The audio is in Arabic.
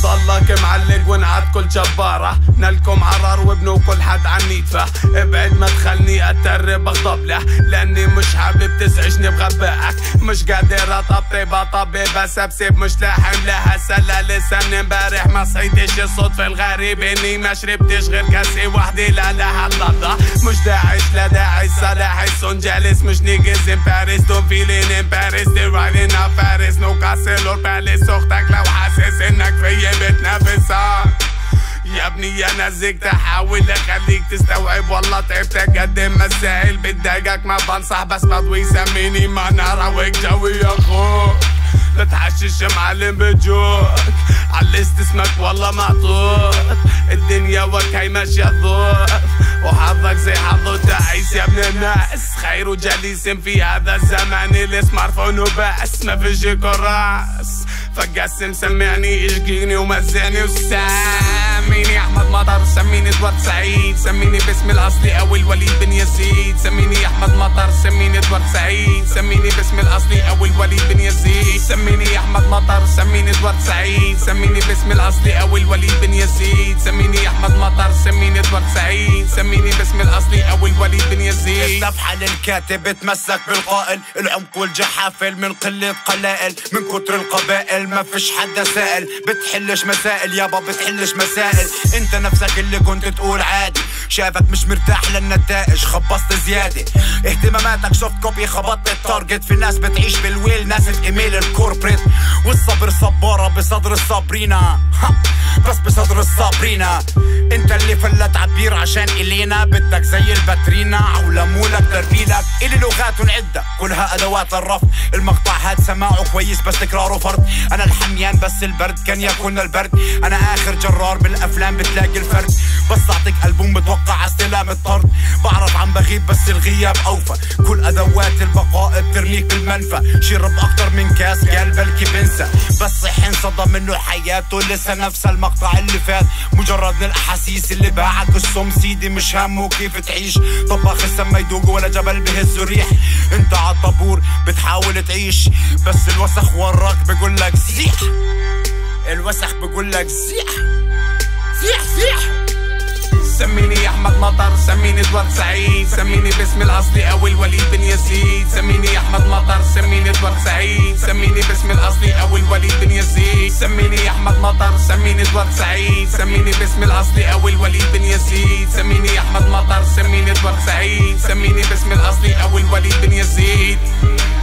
ضلك معلق ونعد كل جبارة، نالكم عرار وابنوا كل حد عن نيتفه. ابعد ما تخلني اترب اغضب له، لاني مش حابب تزعجني بغبائك. مش قادر اطبطب اطبب اسبسب، مش لاحم لها سلا لسان امبارح ما صحيتش. الصدفة الغريب اني ما شربتش غير كاسي وحدي لا لا هاللحظة. مش داعش لا داعي صلاح سون جالس مش نيجز in Paris don't feeling in Paris still riding out Paris no castle or palace. اختك لو حاسس انك فيا بتنافسها يا ابني انا زيك احاول اخليك تستوعب. والله تعبت اقدم مسائل بتضايقك ما بنصح بس بضوي سميني ما نروق جوي يا اخوك. لا تحشش يا معلم بجوك علست اسمك والله معطوك. الدنيا وكاي ماشية الظروف وحظك زي حظه تعيس يا ابن الناس. خير جليس في هذا الزمان السمارتفون وبس ما فيش كراس. فقسم سمعني اشقيني ومزعني وساميني احمد مطر سميني ادوارد سعيد. سميني باسمي الاصلي او الوليد بن يزيد. سميني احمد مطر سميني ادوارد سعيد. سميني باسمي الاصلي او الوليد بن يزيد. سميني احمد مطر سميني ادوارد سعيد. سميني باسمي الاصلي او الوليد بن يزيد. سميني احمد مطر سميني ادوارد سعيد. سميني باسمي الاصلي او الوليد بن يزيد. الصفحة للكاتب اتمسك بالقائل، العمق والجحافل من قلة قلائل، من كتر القبائل ما فيش حدا سائل. بتحلش مسائل يابا بتحلش مسائل. انت نفسك اللي كنت تقول عادي، شافك مش مرتاح للنتائج خبصت زيادة. اهتماماتك سوفت كوبي خبطت التارجت. في ناس بتعيش بالويل ناس في ايميل الكوربريت. والصبر صبارة بصدر الصابرينا بس بصدر الصابرينا. انت اللي فلت عبير عشان الينا بدك زي الباترينا عولمولك تربيلك. الي لغات عدة كلها ادوات للرفض. المقطع هاد سماعه كويس بس تكراره فرض. انا الحميان بس البرد كان ياكلنا البرد. انا اخر جرار بالافلام بتلاقي الفرد. بس اعطيك البوم بتوقع استلام الطرد. بعرف عم بغيب بس الغياب اوفى. كل ادوات البقاء بترميك بالمنفى. شرب اكتر من كاس قال بلكي بنسى. بس حين صدى منه حياته لسه نفس المقطع اللي فات. مجرد من الاحاسيس اللي باعك السم سيدي مش همه كيف تعيش. طباخ السما يدوق ولا جبل بهز ريح. انت عالطابور بتحاول تعيش بس الوسخ وراك بقولك زيح. الوسخ بقولك زيح زيح زيح. سميني احمد مطر سميني ادوارد سعيد. سميني باسمي الاصلي او الوليد بن يزيد. سميني احمد مطر سميني ادوارد سعيد. سميني باسمي الاصلي او الوليد بن يزيد. سميني احمد مطر سميني ادوارد سعيد. سميني باسمي الاصلي او الوليد بن يزيد. سميني احمد مطر سميني ادوارد سعيد. سميني باسمي الاصلي او الوليد بن يزيد.